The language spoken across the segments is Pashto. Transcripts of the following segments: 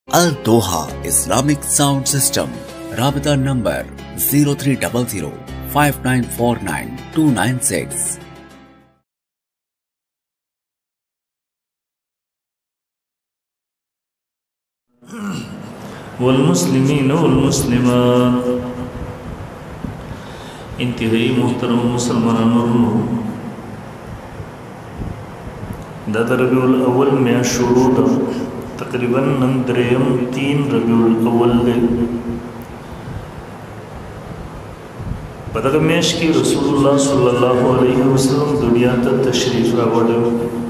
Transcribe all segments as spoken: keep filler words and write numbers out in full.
Al Doha Islamic Sound System. Rabita number zero three zero zero five nine four nine two nine six. والمسلمين والمسلمات انتهائی محترم مسلمانانو دا ربیع الاول میں شروع دا تقریباً نندریم تین ربیع الاول دے بدغ میش کی رسول اللہ صلی اللہ علیہ وسلم دنیا تا تشریف راوڑے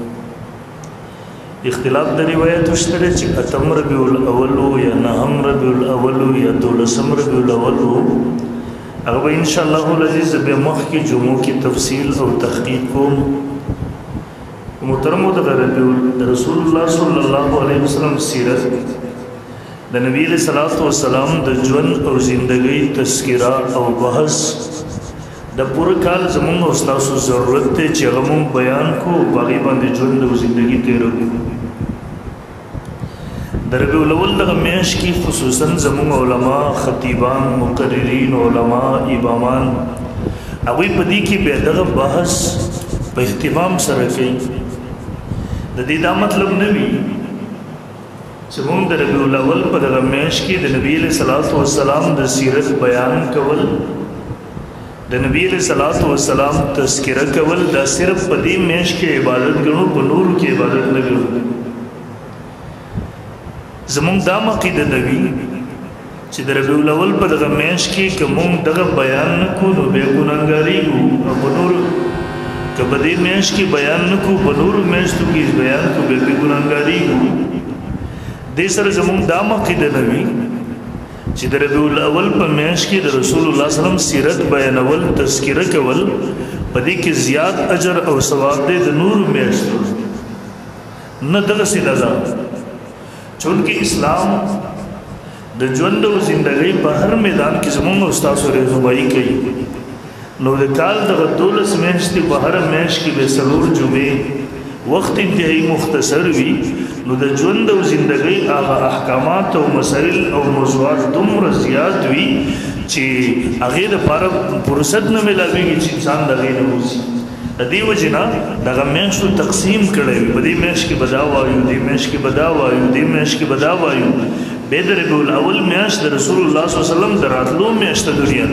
اختلاف دا روایت اشترے چی اتم ربیع الاولو یا نهم ربیع الاولو یا دولسم ربیع الاولو اگر انشاءاللہ العزیز بے مخ کی جمعوں کی تفصیل اور تحقیق کو محترم دا رسول اللہ صلی اللہ علیہ وسلم سیرت دا نبی علیہ الصلوۃ والسلام دا جون اور زندگی تذکرہ اور بحث دا پورا کال زمون استاسو ضرورت تے چغمون بیان کو باقی باندې جون دا زندگی تیرو دا ربیع الاول دا میاش کی خصوصاً زمون علماء خطیبان مقررین علماء امامان اوی پدی کی بیدغ بحث پا اہتمام سرکی دا دی دا مطلب نبی زمون دا ربیع الاول پا دا میاش کی دا نبی علیہ الصلوۃ والسلام دا سیرت بیان کول دا نبی علیہ الصلوۃ والسلام تذکرہ کول دا صرف پدی میش کے عبادت گنو پا نور کی عبادت نگنو زمون دا مقید نبی چی دا ربیع الاول پا دا میش کی کمون دا بیان نکو نو بے گناہگاری گو پا نور کبدی میش کی بیان نکو پا نور میش تو کی بیان کو بے گناہگاری گو دے سر زمون دا مقید نبی چی در ربیع الاول پا میش کی در رسول اللہ صلی اللہ علیہ وسلم سیرت بیان اول تذکرہ کول پا دی کی زیاد اجر او ثواب دے در نور میش نا دغسی لذا چونکہ اسلام در جوند و زندگی پا ہر میدان کی زمان استاس و رہنمائی کئی نو در کال در دولس میش تی پا ہر میش کی بے سلور جمعے وقت انتہائی مختصر وی نو د ژوند او زندگی هغه احکامات او مسائل او موضوعات دومره زیات وي چې هغې دپاره فرصت نه میلاویږي چې انسان د هغې نه وځي د دې وجې نه دغه میاشتو تقسیم کړی وي په دې میاشت کې به دا وایو دې میاشت کې به دا وایو دې میاشت کې به دا وایو بیا د ربیع الاول میاشت د رسول الله صلی الله علیه وسلم د راتلو میاشت د دنیا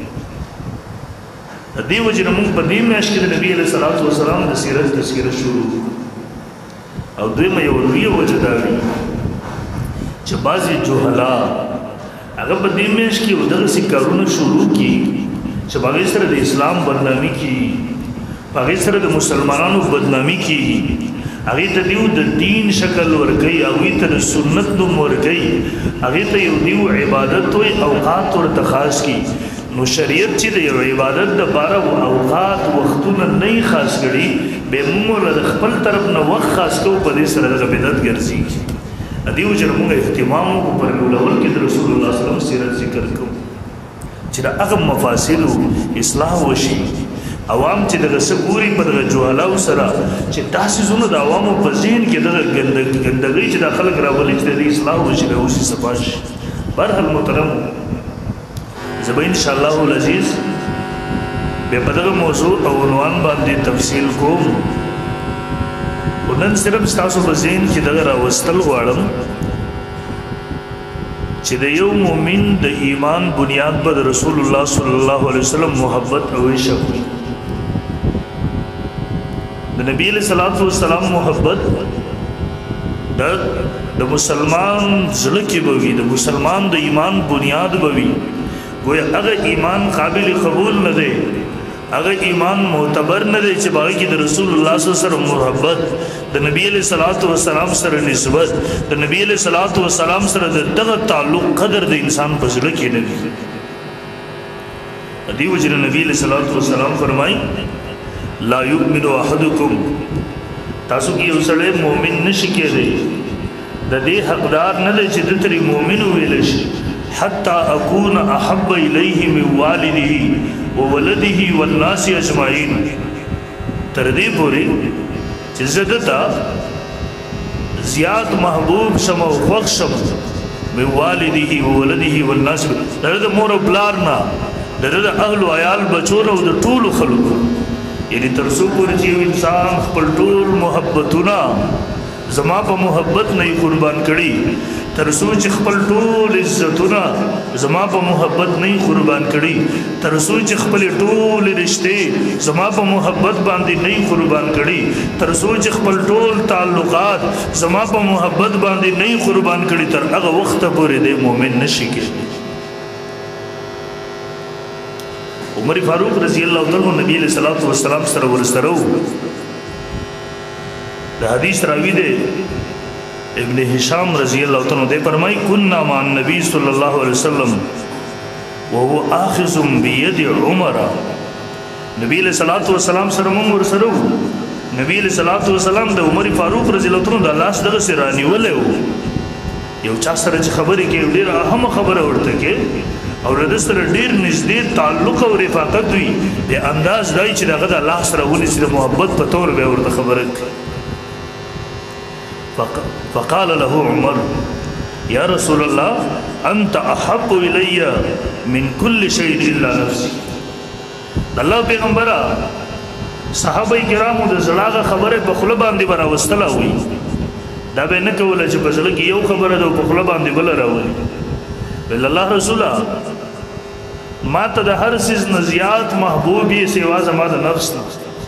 د دې وجې نه موږ په دې میاشت کې د نبي علیه الصلوۃ والسلام د سیرت تذکره شروع او دویمه یو لویه وجه دا وي چې بعضې جهلا هغه په دې میاشت کې دغسې کارونه شروع کړي چې په هغې سره د اسلام بدنامي کېږي په هغې سره د مسلمانانو بدنامي کېږي هغې ته دیو د دین شکل ورکوي هغوی ته د سنت نوم ورکوي هغې ته یو دیو عبادت وی اوقات ورته خاص کړي نو شریعت چې د یو عبادت دپاره اوقات وختونه نه یې خاص کړي بے ممور دا خپل طرف نا وقت خاص کو پا دے سر دا بدت گرزی ادیو جرمونگ احتمامو کو پر الاول کی رسول اللہ صلی اللہ علیہ وسلم سیرت ذکر کو چرا اغم مفاصلو اصلاح وشی عوام چی دا سکوری پا دا جوہلاو سرا چی تحسیزونو دا عوامو پا ذہن کی دا گندگی چی دا خلق راولی چی دا اصلاح وشی دا اسی سپاش برحل محترم زبا انشاءاللہ العزیز بے پدغ موضوع او عنوان باندې تفصیل کوم ونن صرف ستاسو په ذهن کې دغه راوستل غواړم چې د یو مؤمن د ایمان بنیاد به د رسول الله صلی الله علیه وسلم محبت او عشق وي د نبی علیه الصلوۃ والسلام محبت د د مسلمان زړه کې به وي د مسلمان د ایمان بنیاد به وي گویا هغه ایمان قابل قبول نه دی اگر ایمان معتبر نہ دے چباگی کی دا رسول اللہ صلی اللہ علیہ وسلم محبت دا نبی علیہ الصلوۃ والسلام سر نسبت دا نبی علیہ الصلوۃ والسلام سر دا دغا تعلق قدر دا انسان پزلہ کی نبی دی وجہ نبی علیہ الصلوۃ والسلام فرمائی لا یؤمن احدکم تاسو کی اسلے مومن نشکے دے دا دے حقدار نہ دے چی دتری مومن ہوئلش حتی اکون احب الیہ من والدہ وولده والناس اجمعین تردی پوری چیزدتا زیاد محبوب شم و خوخ شم من والده وولده والناس د مور او پلار نه د اهل او عیال بچو نه د ټولو خلکو یعنی تر څو پورې چې انسان خپل ټول محبتونه زما په محبت نه قربان کړي تر څو چې خپل ټول عزتونه زما په محبت نه قربان کړي تر څو چې خپل ټول رشته زما په محبت باندې نه قربان کړي تر څو چې خپل ټول تعلقات زما په محبت باندې نه قربان کړي تر هغه وخت پورې د مؤمن نشي کېږي عمر فاروق رضی اللہ عنہ نبی علیہ الصلوۃ والسلام سره ورسره د حدیث راوی دے ابن هشام رضی اللہ عنہ دے فرمائی كنا مع النبي صلی اللہ علیہ وسلم وهو آخذ بيد عمر نبی علیہ الصلوۃ والسلام سره موږ ورسره نبی علیہ الصلوۃ والسلام د عمر فاروق رضی اللہ عنہ د لاس دغه سرانی ولې یو چا سره خبرې کې ډیره اهم خبره ورته کې اور د سره ډیر نږدې تعلق او رفاقت وي د انداز دای چې دغه د الله سره ونی سره محبت په تور به ورته خبره فقال له عمر یا رسول الله انت احب الی من كل شيء الا نفسي الله پیغمبره صحابه کرامو د زړه خبره په خله باندې برا وستلا وي دا به نه کوله چې په زړه کې یو خبره ده په خله باندې بل راوړي بل الله رسوله ما ته د هر سیز نزیات محبوبی سوا زما د نفس نه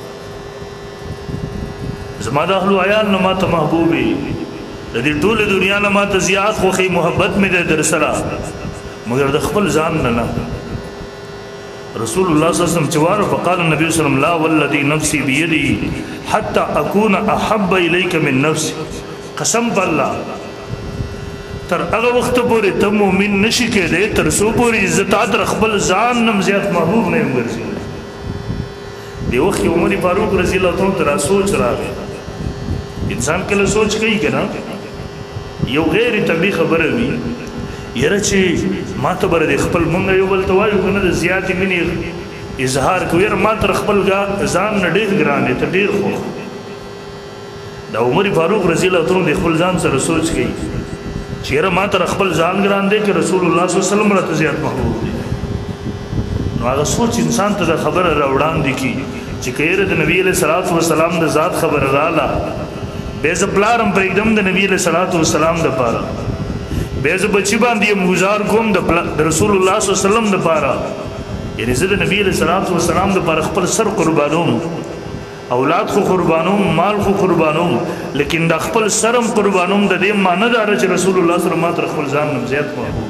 زما د اهل عیال نه ما ته محبوبی د دې ټول دنیا نه ما ته زیات خوخي محبت مې در سره مگر د خپل ځان نه نه رسول الله صلی الله علیه وسلم جوار فقال النبي صلی الله علیه وسلم لا والذي نفسي بيدي حتى اكون احب اليك من نفسي قسم بالله تر هغه وخت پورې ته مؤمن نشي کېدی تر څو پورې عزت در خپل ځان نم زیات محبوب نه وګرځي دی وخت عمر فاروق رضی الله عنه تر سوچ راغی انسان کله سوچ کوي کنه یو غیر طبي خبره وي یره چې ما ته بر خپل مونږ یو بل توایو کنه د زیات منی اظهار کوي ما تر خپل ځان نه ډیر ګرانه ته ډیر خو دا عمر فاروق رضی الله عنه د خپل ځان سره سوچ کوي چیرې ما تر خپل ځان ګران دی چې رسول الله صلی الله علیه وسلم راته زیات محبوب دی نو هغه سوچ انسان ته خبره راوړاندې کی چې کېره د نبی علیہ الصلوۃ والسلام د ذات خبره رااله به ز پلارم پر एकदम د نبی علیہ الصلوۃ والسلام د پاره به ز بچی باندې گزار کوم د رسول الله صلی الله علیه وسلم د پاره یعنی زه د نبی علیہ الصلوۃ والسلام د پاره خپل سر قربانوم اولاد خو قربانوم مال خو قربانوم لیکن د خپل سرم قربانوم د دې معنی دار چې رسول الله صلی الله علیه وسلم خپل ځان نم زیات محبوب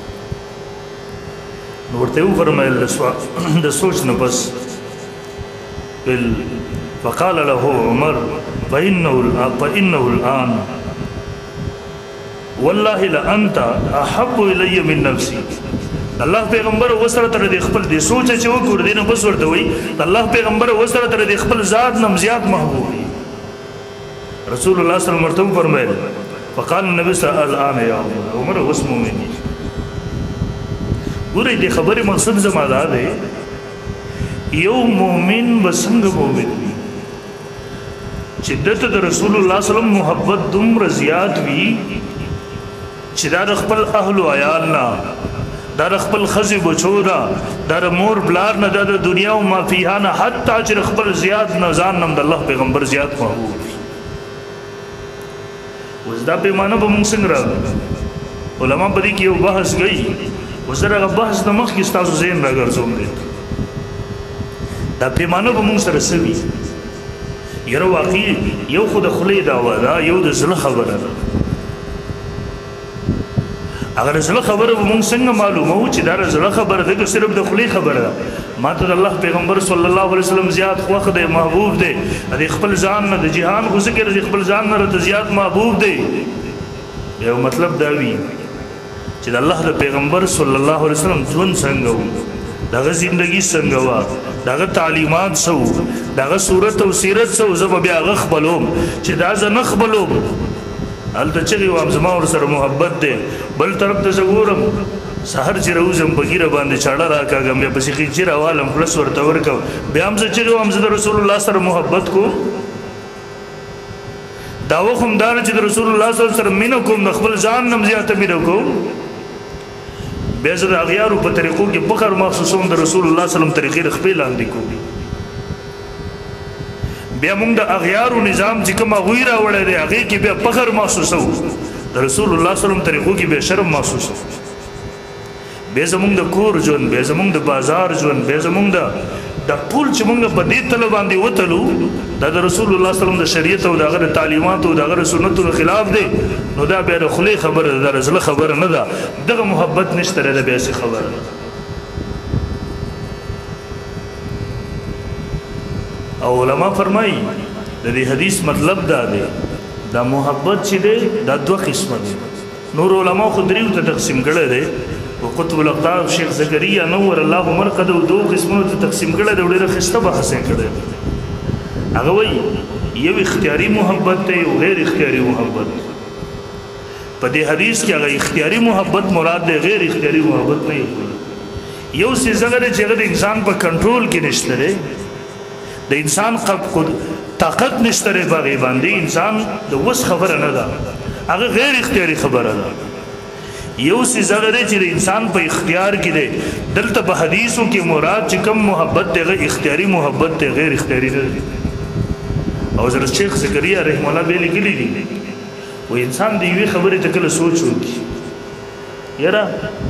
نو ورته فرمایل د سوچ نه بس بل فقال له عمر فانه فانه الان والله لانت احب الي من نفسي الله پیغمبر وسره تر دې خپل دې سوچ چې وګور دینه بس ورته وي الله پیغمبر وسره تر دې خپل ذات نم زیات محبوب رسول الله صلی الله علیه وسلم فرمایل فقال النبي صلی الله علیه وسلم یا عمر واسمو مني ګورې دې خبره مقصد زما ده یو مؤمن بسنګ مؤمن چې دته د رسول الله صلی الله علیه وسلم محبت دومره زیات وي چې دا خپل اهل او عیال نه در خپل خزی بچورا در مور بلار نه د دنیا او ما فيها نه حتی چې خپل زیات نزان نم د الله پیغمبر زیات محبوب وز دا په معنا به موږ څنګه علماء په دې کې یو بحث گئی وزره بحث د مخ کې تاسو زین راګرځوم دي دا په معنا به موږ سره سوي یره واقعي یو خود خلی دا ودا یو د زړه خبره اگر زړه خبره مونږ څنګه معلومه و چې دا زړه خبره ده که صرف د خلی خبره ده ما ته الله پیغمبر صلی الله علیه وسلم زیات خوښ دی محبوب دی د خپل ځان نه د جهان خو ذکر د خپل ځان نه ته زیات محبوب دی یو مطلب دا وی چې د الله د پیغمبر صلی الله علیه وسلم ژوند څنګه و دغه ژوندۍ څنګه و دغه تعلیمات سو دغه صورت او سیرت سو زب بیا غخبلوم چې دا ز نخبلوم الته چې وام زما ور سره محبت دی بل طرف ته زګورم سحر چې روزم بغیره باندې چاړه راکاګم بیا پسې کې چې راوالم پلس ورته ورکو بیا هم چې وام زه رسول الله سره محبت کو دا وخم دار چې رسول الله صلی الله علیه وسلم مینه کوم د خپل ځان نم زیاته مینه کوم بیا زه د اغیارو په طریقو کې فخر محسوسوم د رسول الله صلی الله علیه وسلم طریقې د خپل لاندې کوم بیا موږ د اغیارو نظام چې کوم هغوی راوړی دی هغې کې بیا فخر محسوسو د رسول الله صلی الله علیه وسلم طریقو کې بیا شرم محسوسو بیا زمونږ د کور ژوند بیا زمونږ د بازار ژوند بیا زمونږ د دا ټول چې موږ په دې تله باندې وتلو دا د رسول الله صلی الله علیه وسلم د شریعت او د هغه د تعلیماتو او د هغه د سنتو خلاف دی نو دا بیا د خولې خبره ده د زړه خبره نه ده دغه محبت نشته دی بیا هسې خبره ده او علما فرمایي د دې حدیث مطلب دا دی دا محبت چې دی دا دوه قسمه دی نور علما خو دریو ته تقسیم کړی دی وقطب الاقطاب شیخ زکریا نور الله مرقده دو قسمونو ته تقسیم کړی دی ډېره ښایسته بحث یې کړی هغه وایي یو اختیاري محبت دی یو غیر اختیاري محبت په دې حدیث کې هغه اختیاري محبت مراد دی غیر اختیاري محبت نه یو څیز هغه دی چې هغه د انسان په کنټرول کې نشته دی د انسان طاقت نشته دی په هغې باندې انسان د وس خبره نه ده هغه غیر اختیاري خبره ده یو څیز هغه دی چې د انسان په اختیار کې دی دلته په حدیثو کې مراد چې کوم محبت دی هغه اختیاري محبت دی غیر اختیاري نه دی او حضرت شیخ زکریا رحمه الله بیا لیکلي دي و انسان د یوې خبرې ته کله سوچ وکړي یاره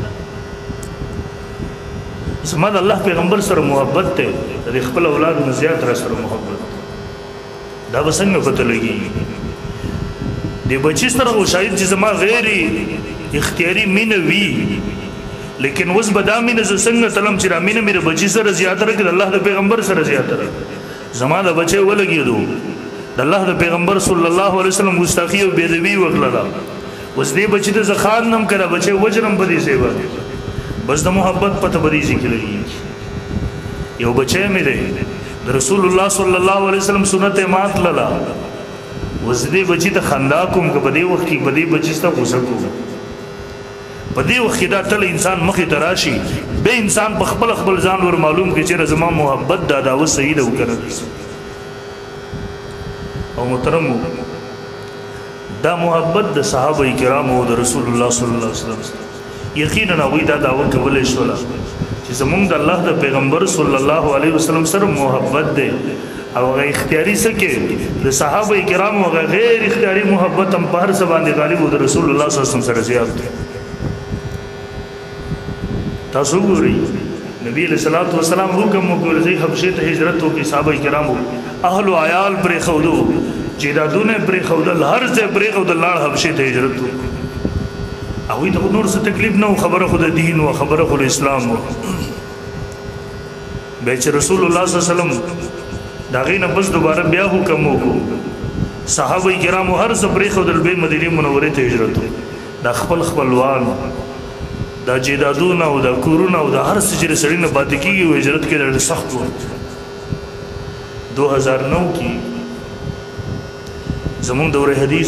زما د الله پیغمبر سره محبت دی د خپل اولاد نه زیات را سره محبت دا به څنګه پته لګېږي د بچي سره خو شاید چې زما غیر اختیاري مینه وي لیکن اوس به دا مینه زه څنګه تلم چې دا مینه مې د بچي سره زیاته ده که د الله د پیغمبر سره زیاته ده زما د بچی ولګېدو د الله د پیغمبر صلی الله علیه وسلم ګستاخي او بېادبي وکړله اوس دې بچي ته زه خان نم که دا بچی وجرم په دې ځای باندې بس د محبت پته په دې ځای کې لګېږي یو بچی مې دی د رسول الله صلی الله علیه وسلم سنت یې مات لله اوس دې بچي ته خندا کوم که په دې وخت کې په دې بچي ته غوسه کوم په دې وخت کې دا تل انسان مخې ته راشي به انسان په خپل خپل ځان ور معلوم کړي چې زما محبت دا دا اوس صحیح ده وکړه او محترمو دا محبت د صحابه کرامو او د رسول الله صلی الله علیه وسلم یقینا هغوی دا دعوه کولی شوله چې زمونږ د الله د پیغمبر صلی الله علیه وسلم سره محبت دی او هغه اختیاري څه کې د صحابه کرامو هغه غیر اختیاري محبت هم په هر څه باندې غالب و د رسول الله صلی الله علیه وسلم سره زیات دی تاسو ګورئ نبی علیہ الصلوۃ والسلام حکم وکړ چې حبشې ته هجرت وکړي صحابه کرامو اهل او عیال پرېښودو جیدادونه پرېښودل هر ځای پرېښودل لاړ حبشې ته هجرت وکړي هغوی ته نور څه تکلیف نه و خبره خو د دین و خبره خو د اسلام و بیا چې رسول الله صلی الله علیه وسلم د هغې نه بس دوباره بیا حکم وکړو صحابه کرامو هر څه پرېښودل بیا مدینې منورې ته هجرت وکړي دا خپل خپلوان دا جیدادونه او دا کورونه او دا هر څه چې د سړي نه پاتې کېږي و هجرت کې ډېر سخت و دو هزار نو کې زمونږ دورې حدیث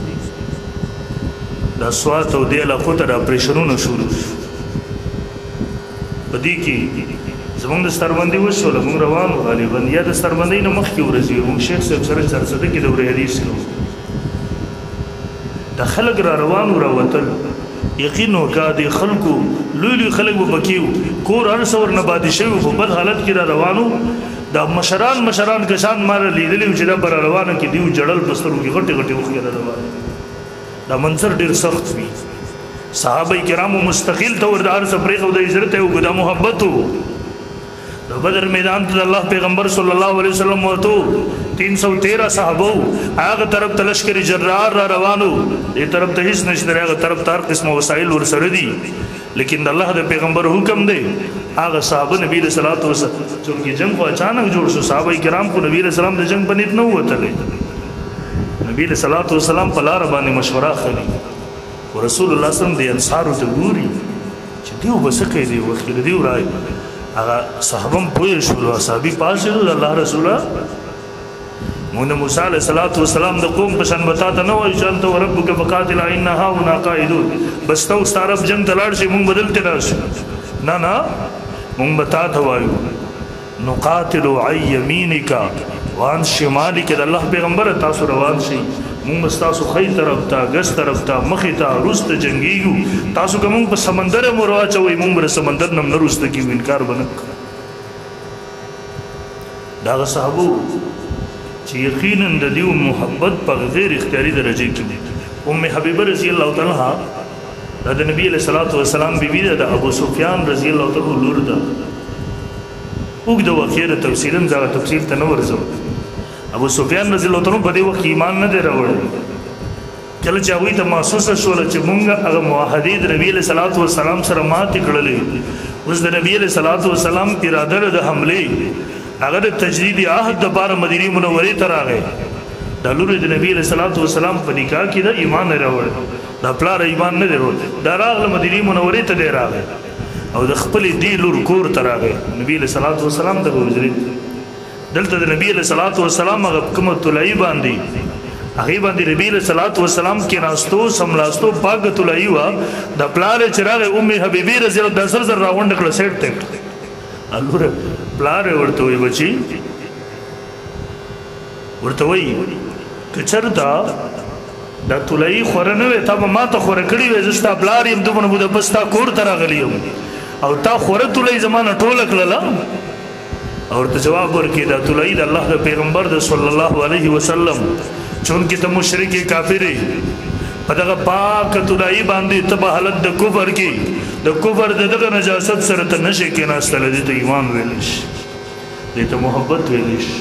دا سوات او دې علاقو ته دا اپریشنونه شروع شو په دې کې زمونږ د ستربندۍ وشوله مونږ روان وو غالبا یا د ستربندۍ نه مخکې ورځې وو مونږ شیخ صاحب سره چارسده کې دورې حدیث کوو دا خلک را روان و راوتل یقین وکړه د خلکو لوی لوی خلک به پکې وو کور هر څه ورنه پاتې شوي وو په بد حالت کې را روان وو دا مشران مشران کسان ما را لیدلي وو چې دا به را روانه کې دوی جړل په سترګو کې غټې غټې اوښکې را روانې دا منظر ډېر سخت وي صحابه کرامو مستقل طور د هر څه پرېښوده هجرت یې وکړو دا محبت و د بدر میدان ته د الله پیغمبر صلی الله علیه وسلم ورته تین سو تیرہ صحابه هغه طرف ته لشکر جرار را روانو دې طرف ته هیڅ نشته هغه طرف ته هر قسمه وسایل ورسره دي لیکن د الله د پیغمبر حکم دی هغه صحابه نبی صلی الله علیه وسلم چې جنگ خو اچانک جوړ شو صحابه کرام خو نبی صلی الله علیه وسلم د جنگ په نیت نه وتلې نبی صلی الله علیه وسلم په لاره باندې مشوره اخلي او رسول الله صلی الله علیه وسلم د انصارو ته ګوري چې دیو به څه کوي دی وخت کې دیو راي هغه صحابه هم پوه شول اصحابي پاسېدو د الله رسوله مونږ د موسی علیه السلام د قوم په شان به تا ته نه وایو چې انت وربک فقاتلا انا هاهنا قاعدون بس ته اوس طرف جنګ ته لاړ شي مونږ به دلته راشو نه نه مونږ به تا ته وایو نقاتل عن یمینک وعن شمالک د الله پیغمبره تاسو روان شئ مونږ بس تاسو خی طرف ته ګس طرف ته مخې ته وروسته جنګېږو تاسو که مونږ په سمندر هم ور واچوئ مونږ به د سمندر نه هم نه وروسته کېږو انکار به نه کړو د هغه صحابو چې یقینا د دیو محبت په غیر اختیاري درجې کې دي ام حبیبه رضی الله تعالی عنها دا د نبی علیه الصلاۃ والسلام بیبي ده د ابو سفیان رضی الله تعالی عنہ لور ده اوږده واقعه ده تفصیلا زه تفصیل ته نه ورځم ابو سفیان رضی الله تعالی عنہ په دې وخت ایمان نه دی راوړی کله چې هغوی ته محسوسه شوله چې مونږ هغه معاهدې د نبي علیه الصلاۃ والسلام سره ماتې کړلې اوس د نبي علیه الصلاۃ والسلام اراده ده د حملې هغه د تجدید عهد دپاره مدینې منورې ته راغی دا لور د نبی علیه الصلاۃ والسلام په نکاح کې د ایمان نه راوړی دا پلار ایمان نه دی راوړی دا راغله مدینې منورې ته دی راغی او د خپلې دې لور کور ته راغی نبي علیه الصلاۃ والسلام ته حجرې دلته د نبی علیه الصلاۃ والسلام هغه کومه طلایي باندې هغې باندې نبي علیه الصلاۃ والسلام کېناستو سملاستو پاکه طلایي وه د پلار یې چې راغی ام حبیبې رضی الله دا سر زر راغونډه کړه سیټ ته کړه لوره پلار یې ورته وایي بچي ورته وایي که چېرته دا طلایي خوره نه وې تا به ما ته خوره کړې وې زه ستا پلار یم دومره موده بس ستا کور ته راغلی یم او تا خوره طلایي زما نه ټوله کړله او ورته جواب ورکړي دا طلایي د الله د پیغمبر د صلی الله علیه وسلم چونکې ته مشرک کافر یې په دغه پاکه طلایي باندې ته به حالت د کفر کې د کفر د دغه نجاست سره ته نشې کېناستلی دې ته ایمان ویلی شي دې ته محبت ویلی شي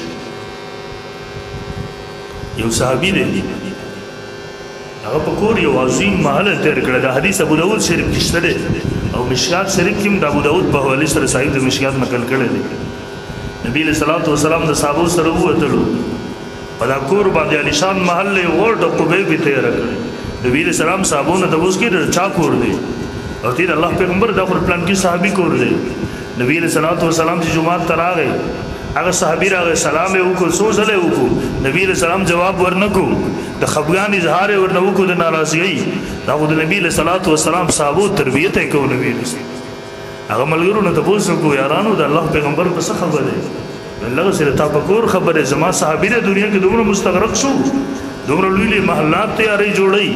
یو صحابي دی هغه په کور یو عظیم محل تیر کړی دا حدیث ابو داود شریف کې شته دی او مشکات شریف کې هم د ابو داود په حوالې سره صاحب د مشکات نقل کړی دی نبي علیه الصلاۃ والسلام د صحابو سره ووتلو په دا کور باندې عالیشان محل یې غوټ او قبۍ به تیاره کړې نبي علیه السلام صحابو نه تپوس کړي چا کور دی او ته د الله پیغمبر دا خو پلان کې صحابي کور دی نبی علیه الصلاۃ والسلام چې جمعات ته راغی هغه صحابي راغی سلام یې وکړو څو ځله یې وکړو نبي علیه السلام جواب ورنکړو د خفګان اظهار یې ورنه وکړو د ناراضګۍ دا خو د نبي علیه الصلاۃ والسلام صحابو تربیت یې کوو نبي علیه هغه ملګرو نه تپوس وکړو یارانو د الله پیغمبر په څه خبره دی الله سره تا په کور خبره زما صحابي د دنیا کې دومره مستغرق شو دومره لوی لوی محلات تیارې جوړئ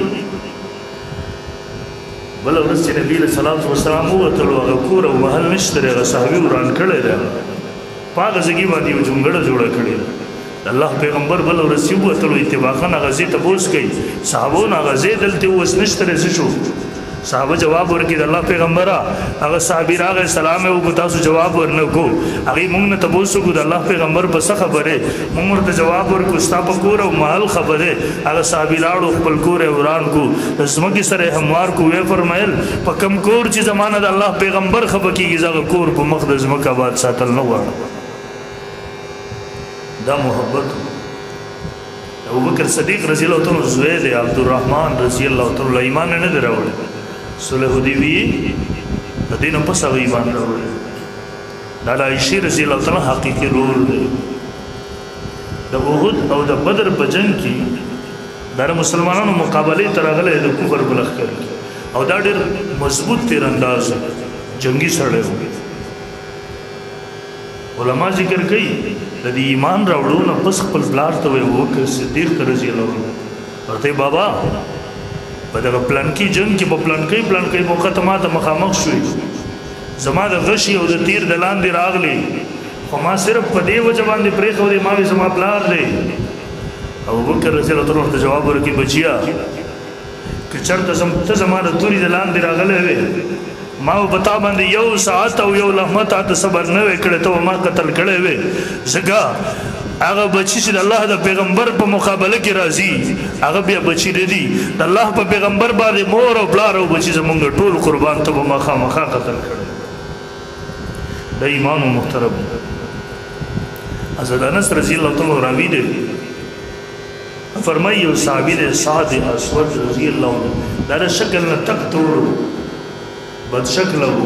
بله ورځ چې نبي علیه الصلاۃ والسلام ووتلو هغه کور او محل نشته دی هغه صحابي وران کړی دی په هغه ځګي باندې یو جونګړه جوړه کړې ده الله پیغمبر بله ورځ چې ووتلو اتفاقا هغه ځای تپوس کوي صحابو نه هغه ځای دلته اوس نشته دی څه شو صحابه جواب ورکړي د الله پیغمبره هغه صحابي راغی سلام یې وکړو تاسو جواب ورنه کړو هغې موږ نه تپوس وکړو د الله پیغمبر په څه خبرې موږ ورته جواب ورکړو ستا په کور او محل خبرې هغه صحابي لاړو خپل کور یې وران کړو د ځمکې سره یې هموار کړو ویې فرمیل په کوم کور چې زمانه د الله پیغمبر خفه کېږي زه هغه کور په مخ د ځمکه آباد ساتل نه غواړم دا محبت ابوبکر صدیق رضی الله تعالی عنہ زوی دی عبدالرحمن رضی الله تعالی عنہ ایمان نه دی راوړی صلح حدیبیه د دې نه پس هغه ایمان راوړی دا د عایشې رضی الله تعالی حقیقي رول دی د احد او د بدر په جنګ کې دا مسلمانانو مقابلې ته راغلی د کفر په لښکر کې او دا ډېر مضبوط تیرانداز جنګي سړی و علما ذکر کوي د دې ایمان راوړو نه پس خپل پلار ته وایي ابوبکر صدیق رضی الله عنه ورته بابا په دغه پلانکي جنګ کې په پلانکۍ پلانکۍ موقع ته ما ته مخامخ شوې زما د غشي او د تیر د لاندې راغلی خو ما صرف په دې وجه باندې پرېښودې ما وې زما پلار دی ابوبکر رضی الله عنه ورته جواب ورکړي بچیا که چېرته ته زما د تورې د لاندې راغلی وې ما به په تا باندې یو ساعت او یو لمحه تا ته صبر نه وی کړی ته به ما قتل کړی وې ځکه هغه بچي چې د الله د پیغمبر په مقابله کې راځي هغه بیا بچي نه دي د الله په پیغمبر باندې مور او پلار او بچي زمونږ ټول قربان ته به ما خامخا قتل کړی د ایمان محترم حضرت انس رضی الله تعالی راوي دی فرمایي یو صحابي دی سعد اسود رضی الله عنه دا د شکل نه تک توړو بد شکل وو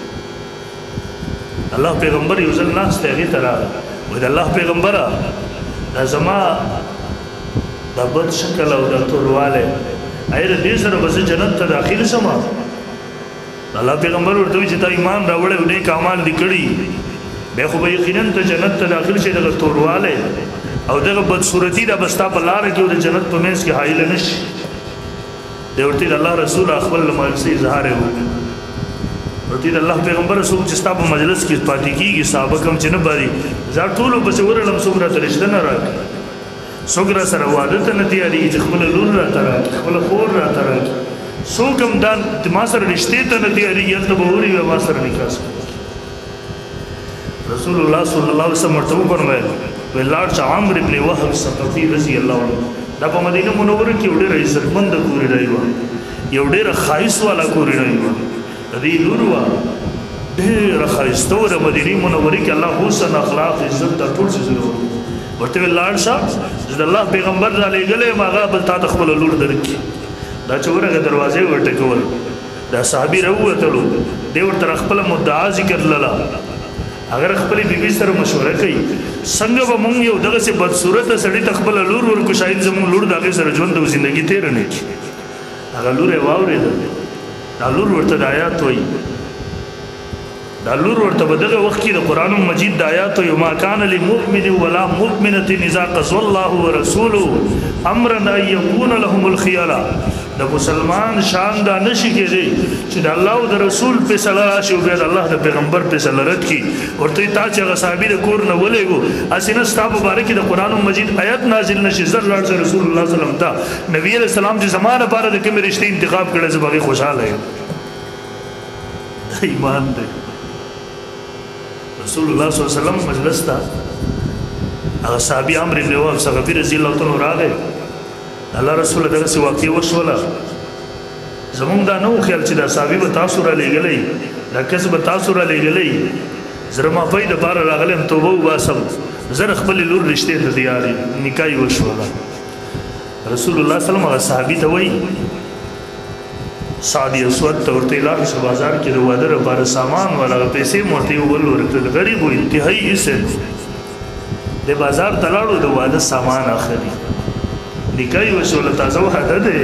الله پیغمبر یو ځل ناست دی هغې ته راغی وایي د الله پیغمبره دا زما دا بد شکل او دا توروالی آیا د دې سره به زه جنت ته داخل شم الله پیغمبر ورته وایي چې تا ایمان راوړی او نیک اعمال دې کړي بیا خو به یقینا ته جنت ته داخل شي دغه توروالی او دغه بدصورتي دا بستا په لاره کې او د جنت په منځ کې حایل نشي دی ورته د الله رسول خپل مایوسي اظهار وکړي ورته د الله پیغمبر رسول چې ستا په مجلس کې پاتې کېږي صحابه کوم چې نه باري زه ټولو پسې ورلم څوک راته رشته نه راکړي څوک را سره واده ته نه تیارېږي چې خپله لور راته راکړي خپله خور راته راکړي څوک هم دا ما سره رشتې ته نه تیارېږي هلته به وري وي ما سره نکاح رسول الله صلی الله علیه وسلم ورته وفرمایل وی لاړ چې عمرو بن وهب ثقفي رضی الله عنه دا په مدینه منوره کې یو ډېره عزتمنده کورنۍ وه یو ډېره ښایست والا کورنۍ وه د دې لور وه ډېره ښایسته وه د مدینې منورې کې الله حسن اخلاق عزت دا ټول څیزونه ورته ویل لاړ شه چې د الله پیغمبر را لېږلی یم هغه بل تا ته خپله لور درکړي دا چې ورغه دروازې ورټکول دا صحابي راووتلو دی ورته خپله مدعا ذکر لله اگر خپل بیبي سره مشوره کوي څنګه به مونږ یو دغسې بدصورته سړي ته خپله لور ورکړو شاید زموږ لور د هغې سره ژوند او زندګي تېره نه کړي هغه لور یې واورېده دا لور ورته د آیات وایي دا لور ورته په دغه وخت کې د قرآن مجید د آیات وایي ما کان لمؤمن ولا مؤمنة اذا قضى الله ورسوله امرا ان یکون لهم الخیارة د مسلمان شان دا نشي کېدی چې د الله او د رسول فیصله راشي او بیا د الله د پیغمبر فیصله رد کړي ورته تا چې هغه صحابي د کور نه ولېږو هسې نه ستا په باره کې د قرآن مجید آیت نازل نشي زر لاړ شه رسول الله صلی وسلم ته نبي علیه السلام چې زما لپاره د کومې رشتې انتخاب کړی زه به هغې خوشحاله یم دا ایمان دی رسول الله صلی الله علیه وسلم مجلس ته هغه صحابي عمرو بن وهب ثقفي رضی الله عنه راغی الله رسول دغسې واقع وشوله زمونږ دا نه و خیال چې دا صحابي به تاسو را لېږلی دا کس به تاسو را لېږلی زه د مافۍ دپاره راغلی یم توبه وباسم زه د خپلې لور رشتې ته تیار یم نکاح یې وشوله رسول الله سلم هغه صحابي ته وایي سعد اسود ته ورته لاړ شه بازار کې د واده لپاره سامان والا هغه پیسې مو ورته یې ول ورکړل غریب و انتهایي عزت د بازار ته لاړو د واده سامان اخلي نکاح یې وشوله تازه واده دی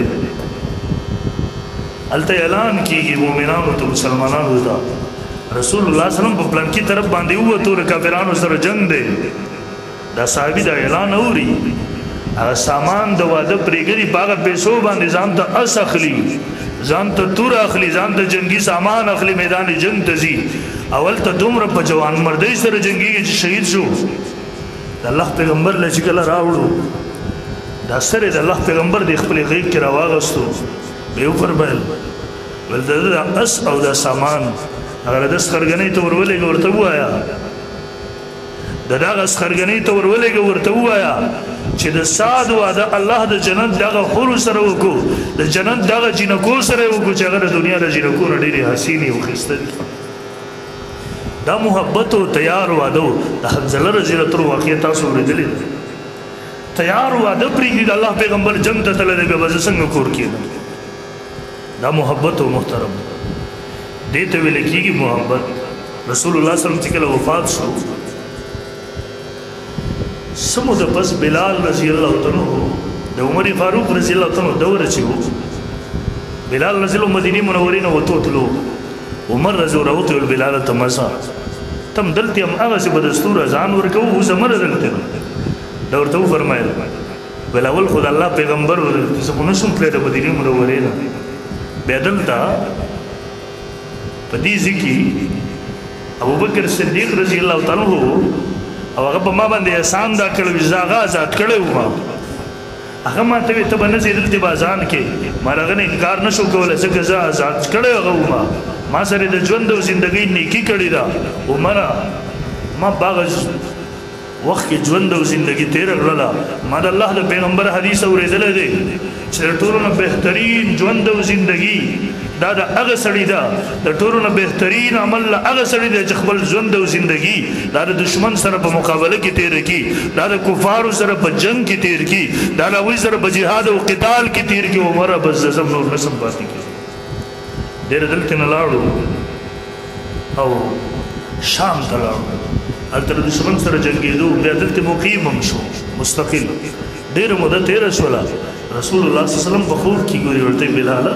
هلته اعلان کېږي مؤمنانو ته مسلمانانو ته رسول الله سلم په پلانکي طرف باندې ووتو د کافرانو سره جنګ دی دا صحابي دا اعلان اوري هغه سامان د واده پرېږدي په هغه پیسو باندې ځان ته اس اخلي ځان ته تور اخلي ځان ته جنګي سامان اخلي میدان جنګ ته ځي اول ته دومره په جوان مردۍ سره جنګېږي چې شهید شو د الله پیغمبر له چې کله راوړو دا سر د الله پیغمبر د خپل غیږ کې راواغستو به وفرمایل ول د اس او د سامان هغه د سخرګنۍ ته ورولېږه ورته ووایه د دغه سخرګنۍ ته ورولېږه ورته ووایه چې د سعد واده الله د جنت دغه حورو سره وکړو د جنت دغه جینکو سره وکړو چې هغه د دنیا د جینکو نه ډېرې حسینې او ښایسته دي دا محبت او تیار واده د حنظله رضی الله عنه واقعه تاسو اورېدلې ده تیار واده پرېږدي د الله پیغمبر جنګ ته تللی دی بیا به زه څنګه کور کېدم دا محبت او محترم دې ته ویل کېږي محبت رسول الله صلی الله علیه وسلم چې کله وفات شو څه موده پس بلال رضی الله عنه د عمر فاروق رضی الله عنه دوره چې و بلال رضی الله مدینې منورې نه وتو تلو عمر رضی الله عنه ویل بلال ته مسا تم دلته هم هغسې به دستور اذان ورکوو اوس همه دلته دا ورته وفرمایل ویل اول خو د الله پیغمبر زه خو نشم تللی د مدینې منورې نه بیا دلته په دې ځای کې ابوبکر صدیق رضی الله عنه او هغه په ما باندې احسان دا کړی چې زه هغه آزاد کړی وم هغه ما ته وایي ته به نه ځې دلته به اذان کې ما د هغه نه انکار نه شو کولی ځکه زه آزاد کړی هغه وم ما سره د ژوند او زندګۍ نیکي کړې ده عمره ما باغ وخت کې ژوند او زندګي تېره کړله ما د الله د پیغمبر حدیث اورېدلی دی چې د ټولو نه بهترین ژوند او زندګي دا د هغه سړي ده د ټولو نه بهترین عمل له هغه سړي دی چې خپل ژوند او زندګي دا د دشمن سره په مقابله کې تېره کړي دا د کفارو سره په جنګ کې تېر کړي دا د هغوی سره په جهاد او قتال کې تېر کړي عمره بس زه نور نسم پاتې کړي ډېره دلته نه لاړو او شام ته لاړو هلته د دشمن سره جنګېدو بیا دلته مقیم هم شو مستقل ډېره موده تېره شوله رسول الله صلی الله علیه وسلم په خوب کې ګوري ورته بلاله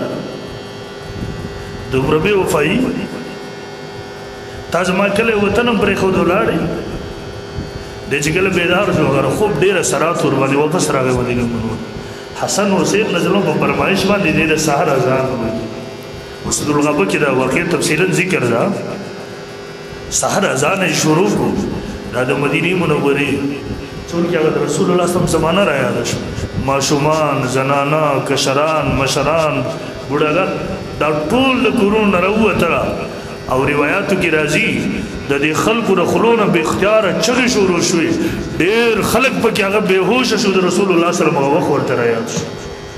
دومره بې وفایي تا زما کلی وطن هم پرېښود ولاړې د چې کله بیدار شو هغه خوب ډېره سرات ور باندې واپس راغی مدینه منوره. حسن حسین نزلو په فرمایش باندې د سحر اذان وکړ. مسجد الغبا کې دا واقع تفصیلا ذکر ده. سحر اذان شروع کو دا د مدینه منورې ټول کې هغه رسول الله صلی الله علیه وسلم زمانہ را یاد شو. ماشومان، زنانا، کشران، مشران، بوډاګان دا ټول کورونه راووتل او روایتو کې راځي د دې خلکو د خلونو به اختیار چغې شروع شوې. ډېر خلک پکې هغه بېهوش شو د رسول الله صلی الله علیه وسلم ورته را یاد شو.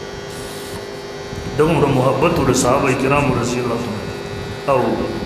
دومره محبت د صحابه کرامو رضی الله عنهم. او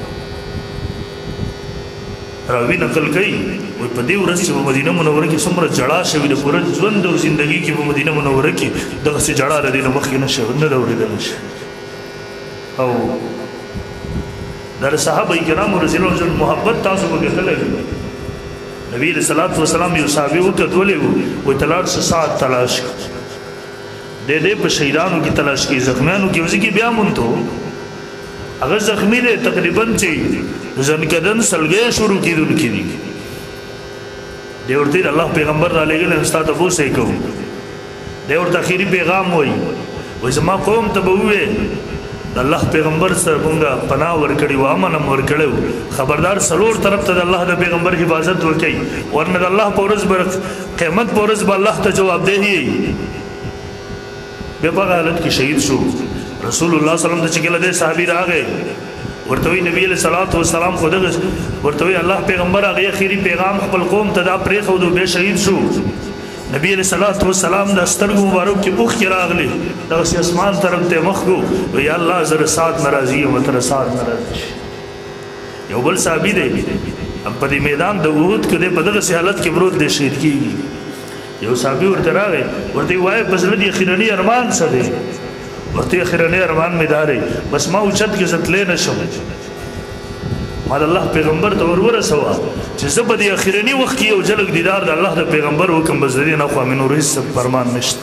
راوی نقل کوي وایي په دې ورځ چې په مدینه منوره کې څومره جړا شوې د پوره ژوند او زندګي کې په مدینه منوره کې دغسې جړا د دې نه مخکې نه شوې نه ده اورېدلی شي. او دا د صحابه کرامو رضی الله عنهم محبت تاسو به کتلی نبي علیه الصلاة والسلام یو صحابي وکتولی و وایي ته لاړ شه ساعت تلاش کړه دی دی په شهیدانو کې تلاش کړي زخمیانو کې وځي کې بیا مونته هغه زخمی دی تقریبا چې زنکدن سلګۍ شروع کېدونکي دي. دی ورته الله پیغمبر را لېږلی ستا تپوس یې کوم. دی ورته اخري پیغام وایي وایي زما قوم ته به ووایې د الله پیغمبر سره مونږه پناه ورکړې وه امن هم ورکړی و خبردار څلور طرف ته د الله د پیغمبر حفاظت وکړئ ورنه د الله په ورځ به قیامت په ورځ به الله ته جوابدهي یي. بیا په هغه حالت کې شهید شو. رسول الله صلی الله علیه وسلم ته چې کله دی صحابي راغی ورته وایي نبي علیه الصلاة والسلام خو دغه ورته وایي الله پیغمبر هغې اخري پیغام خپل قوم ته دا پرېښود بیا شهید شو. نبی علیہ الصلوۃ والسلام د سترګو مبارک کې اوښکې راغلې دغسې اسمان طرف ته مخ کړو وایي الله زه د سات نه راضي یم ته د سات نه راضي شي. یو بل صحابي دی په دې میدان د احد کې دی په دغسې حالت کې پروت دی شهید کېږي. یو صحابي ورته راغی ورته یې وایي په زړه دې اخرني ارمان څه دی؟ ورته اخرني ارمان مې دا دی بس ما اوچت کې زه تلی نه شم ما د الله پیغمبر ته ور ورسوه چې زه به د اخرني وخت کې یو جلک دیدار د الله د پیغمبر وکړم بس د دې نه خوا مې نور هېڅ فرمان نشته.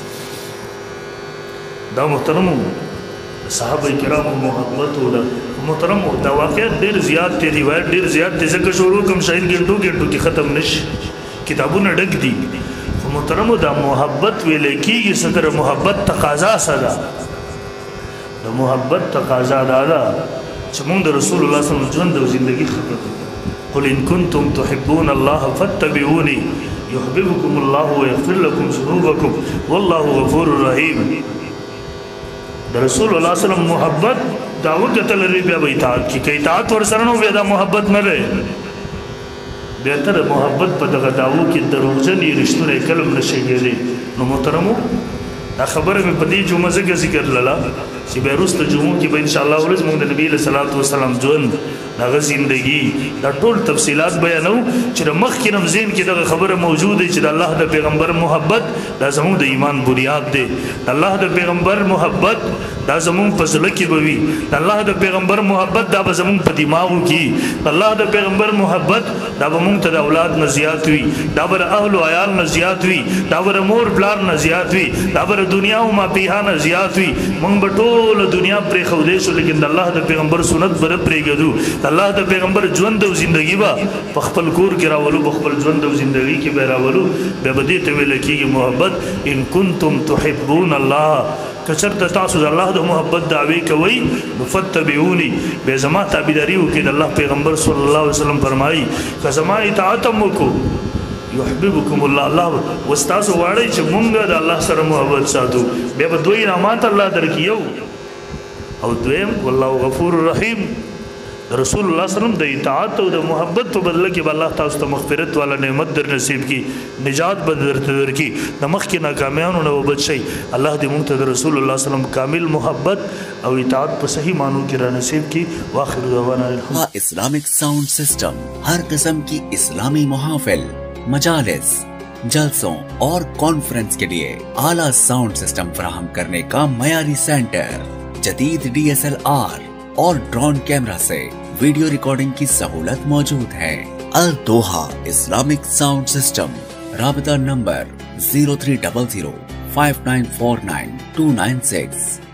دا محترمو د صحابه کرامو محبت و محترمو دا واقعیت ډېر زیات دی روایت ډېر زیات دی ځکه شروع کوم شاید ګنټو ګنټو کې ختم نشي کتابونه ډک دي خو محترمو دا محبت ویلی کېږي څه تر محبت تقاضا څه ده؟ د محبت تقاضا دا ده چې مونږ د رسول الله صلی الله علیه وسلم ژوند او زندګي خبره قل ان کنتم تحبون الله فاتبعوني يحببكم الله ويغفر لكم ذنوبكم والله غفور رحيم. د رسول الله صلی الله علیه وسلم محبت دا وکتل لري بیا به اطاعت کې که اطاعت ورسره نه بیا دا محبت نه دی. بهتره محبت په دغه دعوو کې دروغجنې رښتونی کلم نشي کېدی. نو محترمو دا خبره مې په دې جمعه ځکه ذکر لله چې بیا وروسته جمعو کې به انشاءالله ورځ مونږ د نبي علیه صلات وسلام ژوند د هغه زندګي دا ټول تفصیلات بیانو چې د مخکې نه ذهن کې دغه خبره موجود دی چې د الله د پیغمبر محبت دا زموږ د ایمان بنیاد دی. د الله د پیغمبر محبت دا زموږ په زړه کې به وي. د الله د پیغمبر محبت دا به زموږ په دماغو کې د الله د پیغمبر محبت دا به مونږ ته د اولاد نه زیات وي دا به د اهل و عیال نه زیات وي دا به د مور پلار نه زیات وي دا به د دنیا او ماپیها نه زیات وي. مونږ به ټوله دنیا پرېښودی شو لیکن د الله د پیغمبر سنت به نه پرېږدو. د الله د پیغمبر ژوند او زندګي به په خپل کور کې راولو په خپل ژوند او زندګي کې به راولو بیا به دې ته ویلی کېږي محبت. ان کنتم تحبون الله که چېرته تاسو د الله د محبت دعوې کوئ نو فتبعوني بیا زما تابعداري وکړئ. د الله پیغمبر صلی الله علیه وسلم فرمایي که زما اطاعت هم وکړو یحببکم الله الله اوس تاسو غواړئ چې مونږ د الله سره محبت ساتو بیا به دوه انعامات الله درکړي یو او دویم والله غفور رحیم. د رسول الله صلی الله علیه وسلم د اطاعت او د محبت په بدله کې به الله تاسو ته مغفرت والا نعمت در نصیب کړي نجات به درته درکړي د مخکې ناکامیانو نه وبچ شئ. الله دې مونږ ته د رسول الله صلی الله علیه وسلم کامل محبت او اطاعت په صحیح معنو کې را نصیب کړي. واخر دعوانا اسلامک ساؤنड सिस्टम हर किस्म की इस्लामी मुहाफिल मजालिस जलसों और कॉन्फ्रेंस के लिए आला साउंड सिस्टम फराहम करने का मयारी सेंटर जदीद डी एस एल आर और ड्रोन कैमरा से वीडियो रिकॉर्डिंग की सहूलत मौजूद है. Al Doha Islamic sound system राबता number zero three double zero five nine four nine two nine six.